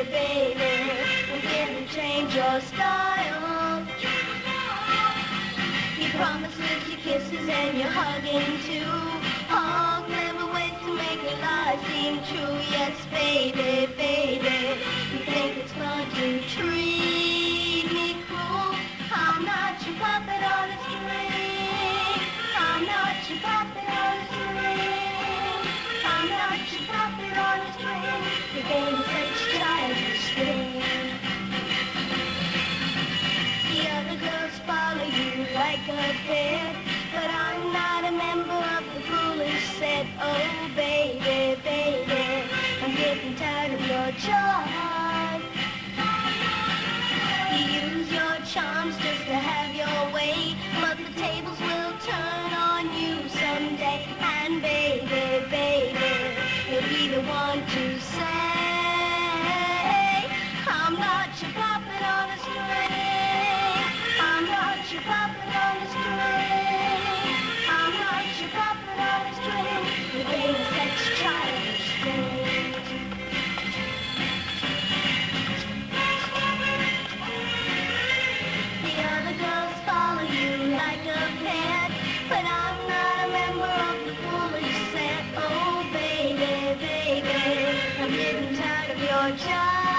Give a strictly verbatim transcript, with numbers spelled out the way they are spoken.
baby, we didn't change your style. You promises your kisses and your hugging too. Oh, clever ways to make your life seem true. Yes, baby, baby, you think it's fun to treat me cruel. I'm not your puppet on a string. I'm not your puppet on a string. I'm not your puppet on a string. Your baby's such childish thing. The other girls follow you like a pet, but I'm not a member of the foolish set. Oh, baby, baby, I'm getting tired of your charm. You use your charms just to have your way, but the tables will turn on you someday. And baby, baby, you'll be the one to say, I'm not your puppet on a string. I'm not your puppet on a string. I'm not your puppet on a string. Your baby's such childish thing. The other girls follow you like a pet, but I'm not a member of the foolish set. Oh, baby, baby, I'm getting tired of your charm.